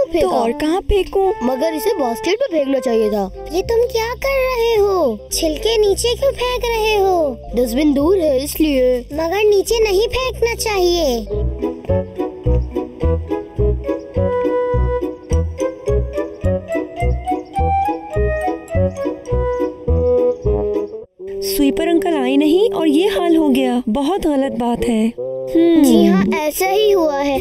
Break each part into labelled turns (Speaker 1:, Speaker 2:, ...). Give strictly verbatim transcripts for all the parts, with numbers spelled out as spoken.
Speaker 1: फेंका?
Speaker 2: तो और कहाँ फेंकूं?
Speaker 1: मगर इसे बास्केट में फेंकना चाहिए था।
Speaker 3: ये तुम क्या कर रहे हो? छिलके नीचे क्यों फेंक रहे हो?
Speaker 1: डस्टबिन दूर है इसलिए।
Speaker 3: मगर नीचे नहीं फेंकना चाहिए।
Speaker 2: स्वीपर अंकल आए नहीं और ये हाल हो गया। बहुत गलत बात है। हम्म।
Speaker 3: जी हाँ, ऐसा ही हुआ है।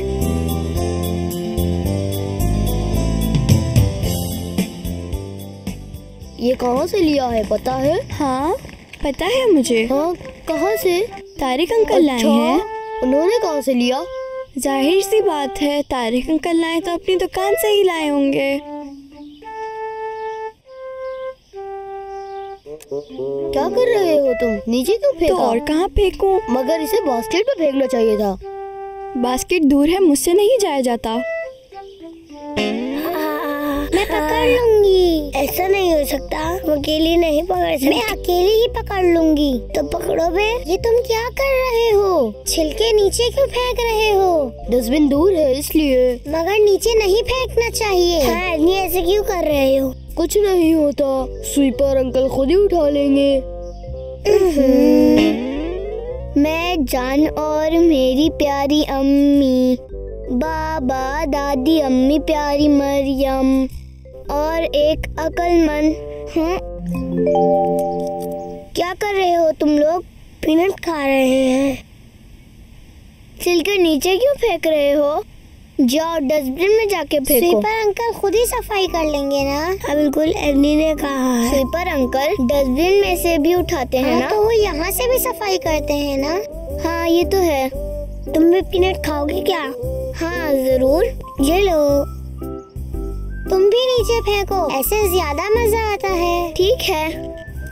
Speaker 1: ये कहाँ से लिया है पता है?
Speaker 2: हाँ पता है मुझे।
Speaker 1: हाँ, कहाँ से?
Speaker 2: तारिक अंकल लाए हैं।
Speaker 1: उन्होंने कहाँ से लिया?
Speaker 2: जाहिर सी बात है, तारिक अंकल लाए तो अपनी दुकान से ही लाए होंगे।
Speaker 1: क्या कर रहे हो तुम? नीचे क्यों फेंका?
Speaker 2: तो और कहाँ फेंकूं?
Speaker 1: मगर इसे बास्केट में फेंकना चाहिए था।
Speaker 2: बास्केट दूर है, मुझसे नहीं जाया जाता।
Speaker 3: मैं पकड़ लूंगी। ऐसा नहीं हो सकता, मैं अकेली नहीं पकड़ सकती। मैं अकेली ही पकड़ लूंगी। तो पकड़ो बे। ये तुम क्या कर रहे हो? छिलके नीचे क्यों फेंक रहे हो?
Speaker 1: डस्टबिन दूर है इसलिए।
Speaker 3: मगर नीचे नहीं फेंकना चाहिए। हाँ, ये ऐसे क्यों कर रहे हो?
Speaker 1: कुछ नहीं होता, स्वीपर अंकल खुद ही उठा लेंगे।
Speaker 3: मैं जान और मेरी प्यारी अम्मी, बाबा दादी अम्मी प्यारी मरियम और एक अक्लमंद। हाँ? क्या कर रहे हो तुम लोग? पीनट खा रहे हैं। छिलके नीचे क्यों फेंक रहे हो? जाओ डस्टबिन में जाके फेंको। स्वीपर अंकल खुद ही सफाई कर लेंगे ना? हाँ बिल्कुल, एवनी ने कहा है। स्वीपर अंकल डस्टबिन में से भी उठाते हैं। हाँ, ना? तो वो यहाँ से भी सफाई करते हैं ना? हाँ ये तो है। तुम भी पीनट खाओगे क्या? हाँ जरूर। ये लो। तुम भी नीचे फेंको, ऐसे ज्यादा मजा आता है। ठीक है।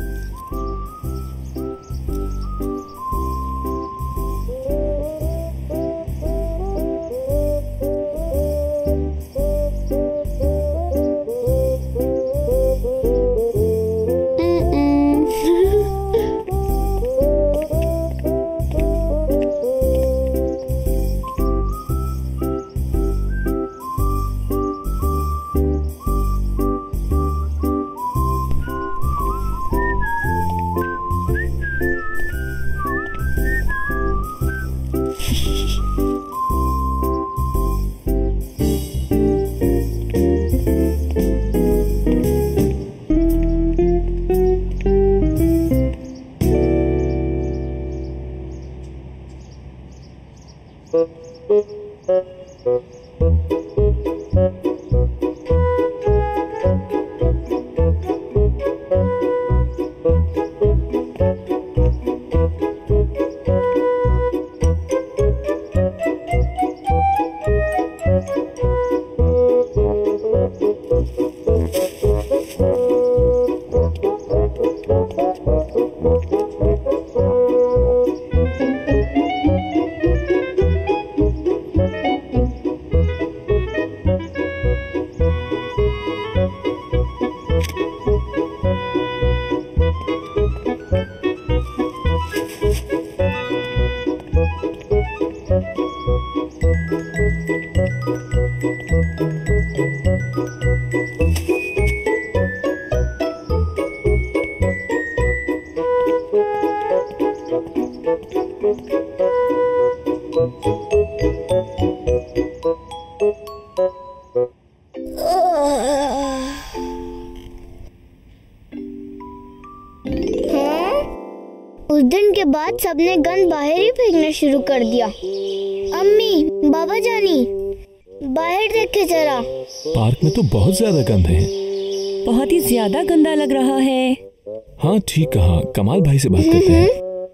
Speaker 3: उस दिन के बाद सबने गंद बाहर ही फेंकना शुरू कर दिया। अम्मी, बाबा जानी, बाहर देखे जरा।
Speaker 4: पार्क में तो बहुत ज्यादा गंद है।
Speaker 2: बहुत ही ज्यादा गंदा लग रहा है।
Speaker 4: हाँ ठीक कहा। कमाल भाई से बात करते हैं।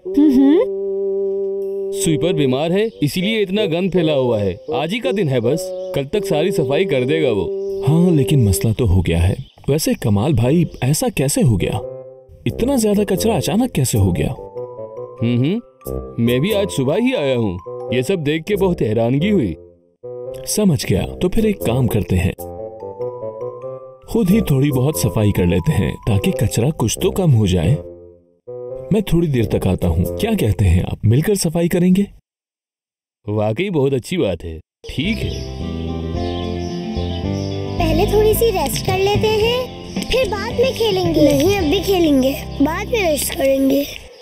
Speaker 5: स्वीपर बीमार है, इसीलिए इतना गंद फैला हुआ है। आज ही का दिन है बस, कल तक सारी सफाई कर देगा वो।
Speaker 4: हाँ लेकिन मसला तो हो गया है। वैसे कमाल भाई, ऐसा कैसे हो गया? इतना ज्यादा कचरा अचानक कैसे हो गया?
Speaker 5: हम्म मैं भी आज सुबह ही आया हूँ। ये सब देख के बहुत हैरानगी हुई।
Speaker 4: समझ गया। तो फिर एक काम करते हैं, खुद ही थोड़ी बहुत सफाई कर लेते हैं ताकि कचरा कुछ तो कम हो जाए। मैं थोड़ी देर तक आता हूँ, क्या कहते हैं आप? मिलकर सफाई करेंगे?
Speaker 5: वाकई बहुत अच्छी बात है। ठीक है।
Speaker 3: पहले थोड़ी सी रेस्ट कर लेते हैं, फिर बाद में खेलेंगे।
Speaker 1: नहीं, अभी खेलेंगे, बाद में रेस्ट करेंगे।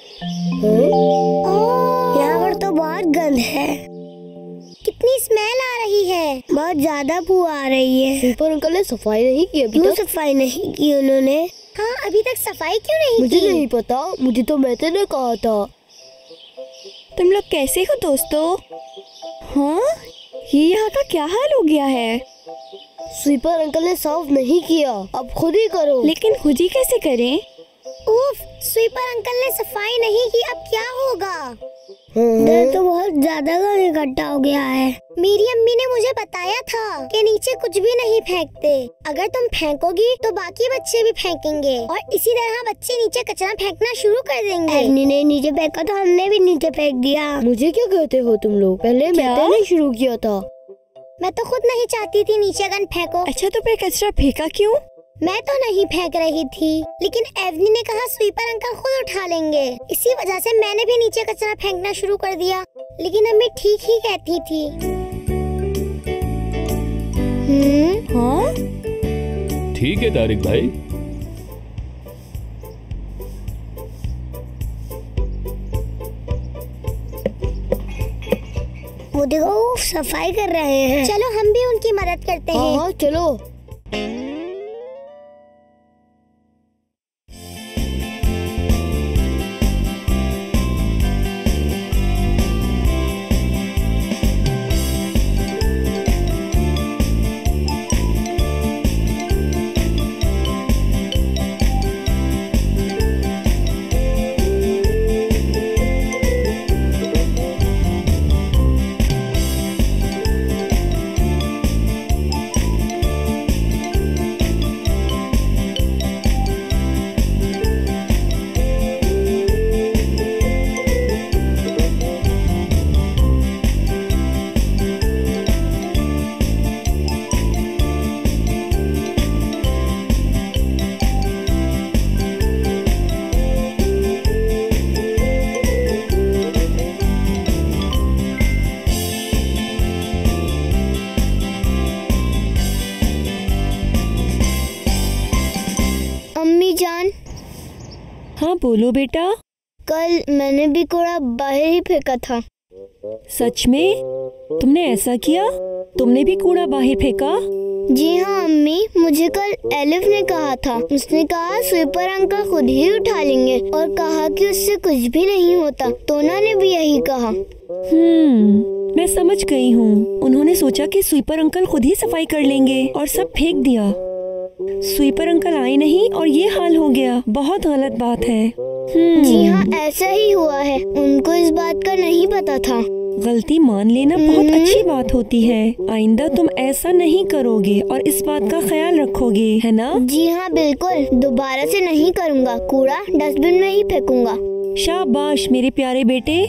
Speaker 1: यहाँ पर तो बहुत गंद है।
Speaker 3: कितनी स्मेल आ रही है।
Speaker 1: बहुत ज्यादा बू आ रही है।
Speaker 2: सुपर अंकल ने सफाई नहीं की अभी
Speaker 1: क्यों
Speaker 2: तक?
Speaker 1: सफाई नहीं की उन्होंने?
Speaker 3: हाँ, अभी तक सफाई क्यों नहीं
Speaker 2: मुझे
Speaker 3: की?
Speaker 2: नहीं पता, मुझे तो मैथे ने कहा था। तुम लोग कैसे हो दोस्तों? हाँ, ये यहाँ का क्या हाल हो गया है?
Speaker 1: स्वीपर अंकल ने साफ नहीं किया, अब खुद ही करो।
Speaker 2: लेकिन खुद ही कैसे करें?
Speaker 3: उफ, स्वीपर अंकल ने सफाई नहीं की, अब क्या होगा?
Speaker 1: इधर तो बहुत ज्यादा गंद इकट्ठा हो गया है।
Speaker 3: मेरी अम्मी ने मुझे बताया था कि नीचे कुछ भी नहीं फेंकते। अगर तुम फेंकोगी तो बाकी बच्चे भी फेंकेंगे और इसी तरह बच्चे नीचे कचरा फेंकना शुरू कर देंगे।
Speaker 1: एवनी ने नीचे फेंका तो हमने भी नीचे फेंक दिया।
Speaker 2: मुझे क्या कहते हो तुम लोग? पहले क्या? मैंने नहीं शुरू किया था।
Speaker 3: मैं तो खुद नहीं चाहती थी नीचे गंद फेंको।
Speaker 2: अच्छा, तो फिर कचरा फेंका क्यों?
Speaker 3: मैं तो नहीं फेंक रही थी, लेकिन एवनी ने कहा स्वीपर अंकल खुद उठा लेंगे। इसी वजह से मैंने भी नीचे कचरा फेंकना शुरू कर दिया। लेकिन अम्मी ठीक ही कहती थी।
Speaker 2: हम्म, हाँ?
Speaker 5: ठीक है तारिक भाई।
Speaker 1: वो देखो, वो सफाई कर रहे हैं।
Speaker 3: चलो हम भी उनकी मदद करते हैं।
Speaker 2: हाँ, चलो। हाँ बोलो बेटा।
Speaker 1: कल मैंने भी कूड़ा बाहर ही फेंका था।
Speaker 2: सच में? तुमने ऐसा किया? तुमने भी कूड़ा बाहर फेंका?
Speaker 1: जी हाँ अम्मी, मुझे कल एलिफ ने कहा था। उसने कहा स्वीपर अंकल खुद ही उठा लेंगे और कहा कि उससे कुछ भी नहीं होता। तोना ने भी यही कहा।
Speaker 2: हम्म, मैं समझ गई हूँ। उन्होंने सोचा कि स्वीपर अंकल खुद ही सफाई कर लेंगे और सब फेंक दिया। स्वीपर अंकल आए नहीं और ये हाल हो गया। बहुत गलत बात है। हम्म,
Speaker 1: जी हाँ, ऐसा ही हुआ है। उनको इस बात का नहीं पता था।
Speaker 2: गलती मान लेना बहुत अच्छी बात होती है। आइंदा तुम ऐसा नहीं करोगे और इस बात का ख्याल रखोगे, है ना?
Speaker 1: जी हाँ बिल्कुल, दोबारा से नहीं करूँगा। कूड़ा डस्टबिन में ही फेंकूंगा।
Speaker 2: शाबाश मेरे प्यारे बेटे।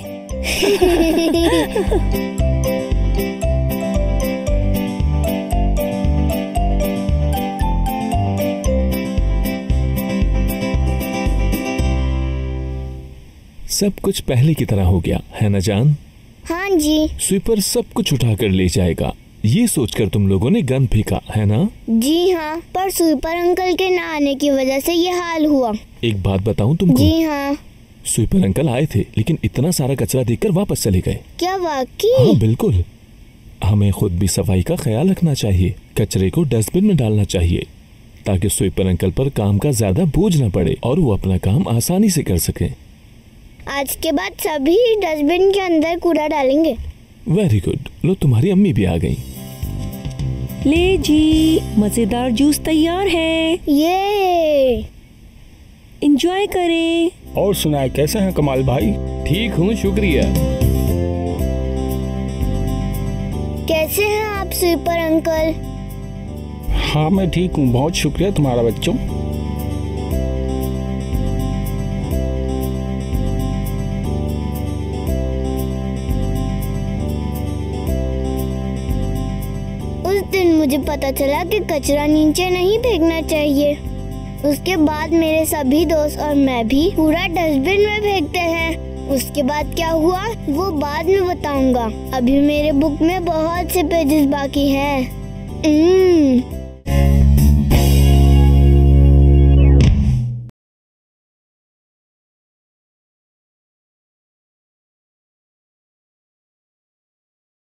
Speaker 4: सब कुछ पहले की तरह हो गया है ना जान?
Speaker 1: हाँ जी।
Speaker 4: स्वीपर सब कुछ उठा कर ले जाएगा, ये सोचकर तुम लोगों ने गंद फेंका है ना?
Speaker 1: जी हाँ, पर स्वीपर अंकल के ना आने की वजह से ये हाल हुआ।
Speaker 4: एक बात बताऊं तुमको?
Speaker 1: जी हाँ।
Speaker 4: स्वीपर अंकल आए थे लेकिन इतना सारा कचरा देखकर वापस चले गए।
Speaker 1: क्या वाकई?
Speaker 4: हाँ बिल्कुल। हमें खुद भी सफाई का ख्याल रखना चाहिए। कचरे को डस्टबिन में डालना चाहिए ताकि स्वीपर अंकल पर काम का ज्यादा बोझ न पड़े और वो अपना काम आसानी से कर सके।
Speaker 1: आज के बाद सभी डस्टबिन के अंदर कूड़ा डालेंगे।
Speaker 4: Very good. लो तुम्हारी अम्मी भी आ गई।
Speaker 2: ले जी, मजेदार जूस तैयार है।
Speaker 1: ये
Speaker 2: एंजॉय करें।
Speaker 6: और सुनाए कैसे हैं कमाल भाई?
Speaker 5: ठीक हूँ, शुक्रिया।
Speaker 1: कैसे हैं आप स्वीपर अंकल?
Speaker 6: हाँ मैं ठीक हूँ, बहुत शुक्रिया तुम्हारा बच्चों।
Speaker 1: उस दिन मुझे पता चला कि कचरा नीचे नहीं फेंकना चाहिए। उसके बाद मेरे सभी दोस्त और मैं भी पूरा डस्टबिन में फेंकते हैं। उसके बाद क्या हुआ वो बाद में बताऊंगा। अभी मेरे बुक में बहुत से पेजेस बाकी हैं।